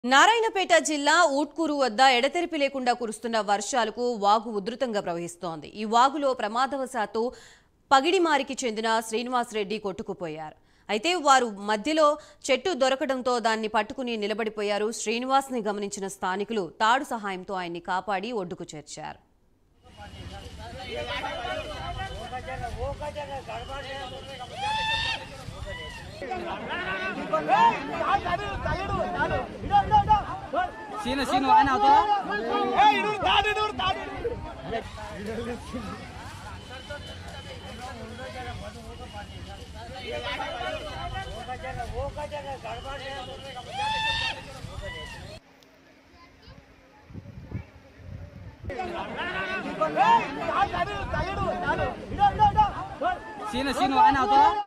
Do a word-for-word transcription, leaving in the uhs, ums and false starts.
నారాయణపేట జిల్లా ఊట్కూరు వద్ద ఎడతెరిపి లేకుండా కురుస్తున్న వర్షాలకు వాగు ఉధృతంగా ప్రవహిస్తోంది. ఈ వాగులో ప్రమాదవశాత్తు పగిడిమారికి చెందిన శ్రీనివాస్ రెడ్డి కొట్టుకుపోయారు. అయితే వారు మధ్యలో చెట్టు దొరకడంతో దాన్ని పట్టుకుని నిలబడిపోయారు. శ్రీనివాస్ ని గమనించిన స్థానికులు తాడు సహాయంతో ఆయన్ని కాపాడి ఒడ్డుకు చేర్చారు. సీను సీను ఆయన అవుతా సీను సీను ఆయన అవుతా